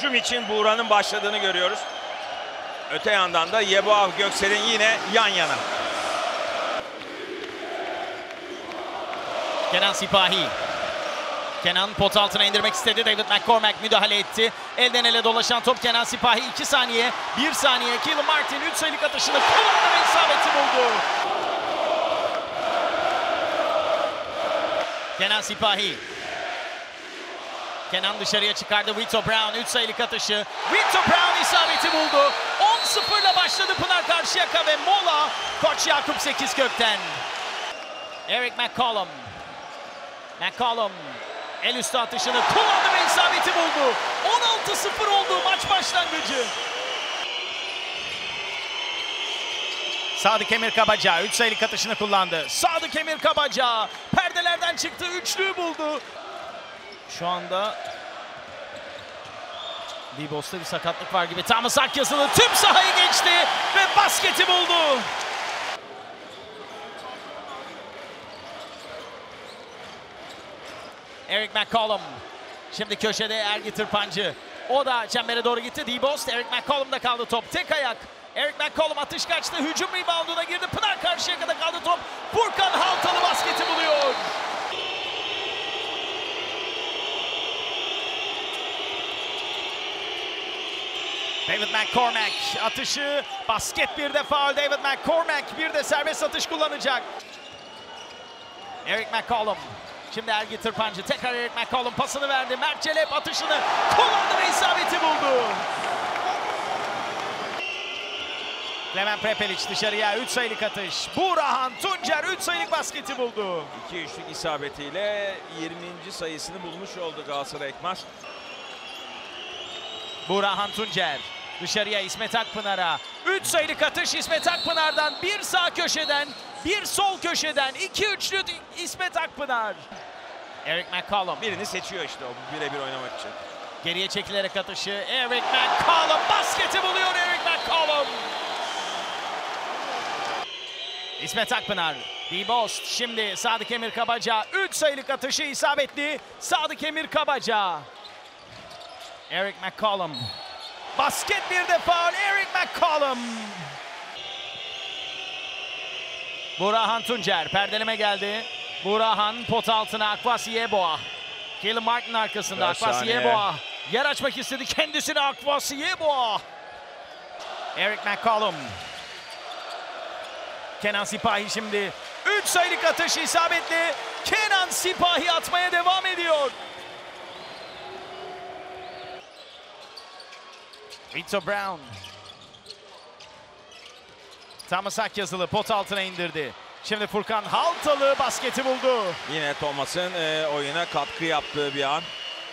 hücum için Buğra'nın başladığını görüyoruz. Öte yandan da Yeboah Göksel'in yine yan yana. Kenan Sipahi. Kenan pot altına indirmek istedi. David McCormack müdahale etti. Elden ele dolaşan top Kenan Sipahi 2 saniye, 1 saniye. Keelan Martin 3 sayılık atışını kullandı ve isabeti buldu. Kenan Sipahi. Kenan dışarıya çıkardı. Vito Brown 3 sayılık atışı. Vito Brown isabeti buldu. 10-0'la başladı Pınar Karşıyaka ve mola Koç Yakup Sekizkök'ten. Eric McCollum. McCollum el üstü atışını kullandı ve isabeti buldu. 16-0 oldu maç başlangıcı. Sadık Emir Kabaca 3 sayılık atışını kullandı. Sadık Emir Kabaca perdelerden çıktı, üçlüyü buldu. Şu anda Dibos'ta bir sakatlık var gibi. Thomas Akyazılı tüm sahayı geçti ve basketi buldu. Eric McCollum. Şimdi köşede Ergi Tırpancı. O da çembere doğru gitti. Dibos. Eric McCollum'da kaldı top. Tek ayak. Eric McCollum atış kaçtı. Hücum rebounduna girdi. Pınar Karşıyaka'da kaldı top. Furkan Haltalı basketi buluyor. David McCormack atışı. Basket bir de faul. David McCormack bir de serbest atış kullanacak. Eric McCollum. Şimdi Ergi Tırpancı tekrar Eric McCollum pasını verdi. Mert Celep atışını kullandı ve isabeti buldu. Klemen Prepelic dışarıya 3 sayılık atış. Buğrahan Tuncer 3 sayılık basketi buldu. 2 üçlük isabetiyle 20. sayısını bulmuş oldu Galatasaray Ekmaz. Buğrahan Tuncer dışarıya İsmet Akpınar'a 3 sayılık atış İsmet Akpınar'dan, bir sağ köşeden, bir sol köşeden 2 üçlü İsmet Akpınar. Eric McCollum Birini seçiyor işte o birebir oynamak için. geriye çekilerek atışı. Eric McCollum basketi buluyor. Eric McCollum. İsmet Akpınar. Dibos şimdi Sadık Emir Kabaca 3 sayılık atışı isabetli. Sadık Emir Kabaca. Eric McCollum. Basket bir de faul. Eric McCollum. Buğrahan Tuncer perdeleme geldi. Buğrahan pot altına Akvasi Yeboah. Keelan Martin arkasında Akvasi Yeboah. Yer açmak istedi kendisine Akvasi Yeboah. Eric McCollum. Kenan Sipahi şimdi 3 sayılık atış isabetli. Kenan Sipahi atmaya devam ediyor. Vito Brown. Thomas Akyazılı pot altına indirdi. Şimdi Furkan Haltalı basketi buldu. Yine Thomas'ın oyuna katkı yaptığı bir an.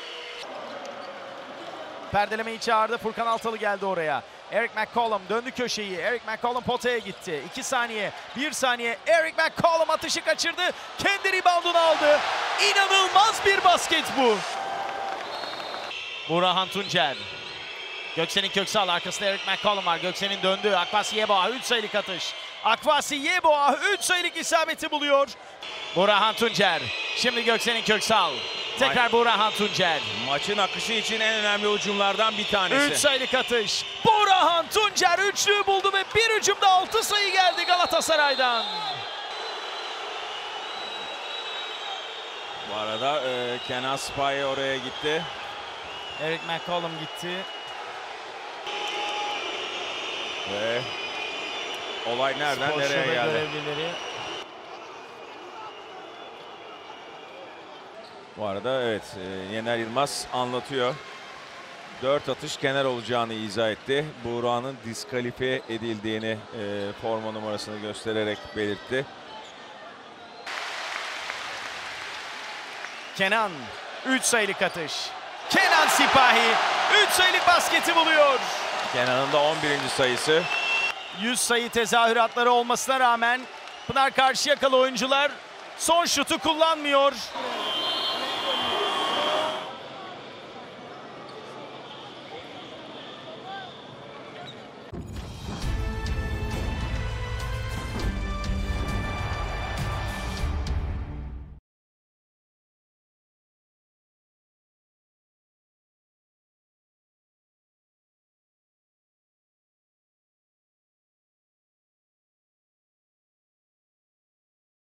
Perdelemeyi çağırdı. Furkan Haltalı geldi oraya. Eric McCollum döndü köşeyi. Eric McCollum potaya gitti. 2 saniye, 1 saniye. Eric McCollum atışı kaçırdı. Kendi reboundunu aldı. İnanılmaz bir basket bu. Buğrahan Tuncer. Göksen'in Köksal arkasında Eric McCollum var. Göksen'in döndüğü Akvasi Yeboah 3 sayılık atış. Akvasi Yeboah 3 sayılık isabeti buluyor. Buğrahan Tuncer. Şimdi Göksen'in Köksal. Tekrar Buğrahan Tuncer. Maçın akışı için en önemli hücumlardan bir tanesi. 3 sayılık atış. Buğrahan Tuncer üçlüyü buldu ve bir hücumda 6 sayı geldi Galatasaray'dan. Bu arada Kenan Sipahi oraya gitti. Eric McCollum gitti. Ve olay nereden Spor nereye şube geldi? görevlileri. Bu arada evet Yener Yılmaz anlatıyor. 4 atış kenar olacağını izah etti. Buğra'nın diskalifiye edildiğini forma numarasını göstererek belirtti. Kenan 3 sayılık atış. Kenan Sipahi 3 sayılık basketi buluyor. Kenan'ın da 11. sayısı. 100 sayı tezahüratları olmasına rağmen Pınar Karşıyakalı oyuncular son şutu kullanmıyor.